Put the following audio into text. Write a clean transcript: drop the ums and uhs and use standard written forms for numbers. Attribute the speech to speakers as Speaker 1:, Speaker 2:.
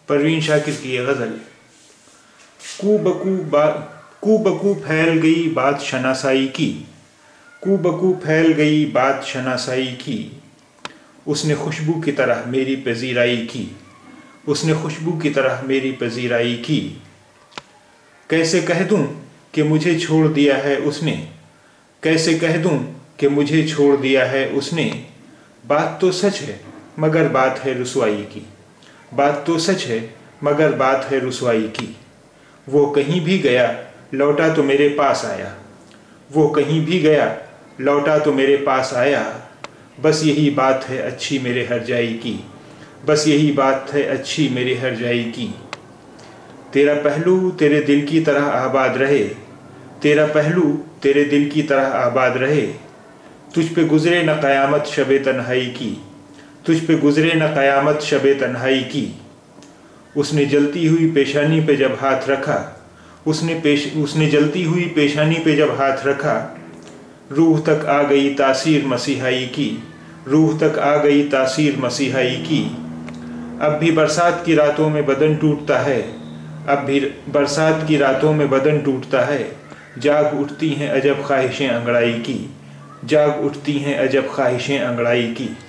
Speaker 1: परवीन शाकिर की ये गज़ल। कू बकू फैल गई बात शनासाई की, कू बकू फैल गई बात शनासाई की। उसने खुशबू की तरह मेरी पजीराई की, उसने खुशबू की तरह मेरी पजीराई की। कैसे कह दूं कि मुझे छोड़ दिया है उसने, कैसे कह दूं कि मुझे छोड़ दिया है उसने। बात तो सच है मगर बात है रुसवाई की, बात तो सच है मगर बात है रुसवाई की। वो कहीं भी गया लौटा तो मेरे पास आया, वो कहीं भी गया लौटा तो मेरे पास आया। बस यही बात है अच्छी मेरे हरजाई की, बस यही बात है अच्छी मेरे हरजाई की। तेरा पहलू तेरे दिल की तरह आबाद रहे, तेरा पहलू तेरे दिल की तरह आबाद रहे। तुझ पे गुजरे न क़यामत शबे तन्हाई की, तुझ पे गुजरे न क़यामत शबे तन्हाई की। उसने जलती हुई पेशानी पे जब हाथ रखा, उसने जलती हुई पेशानी पे जब हाथ रखा। रूह तक आ गई तासीर मसीहाई की, रूह तक आ गई तासीर मसीहाई की। अब भी बरसात की रातों में बदन टूटता है, अब भी बरसात की रातों में बदन टूटता है। जाग उठती हैं अजब ख्वाहिशें अंगड़ाई की, जाग उठती हैं अजब ख्वाहिशें अंगड़ाई की।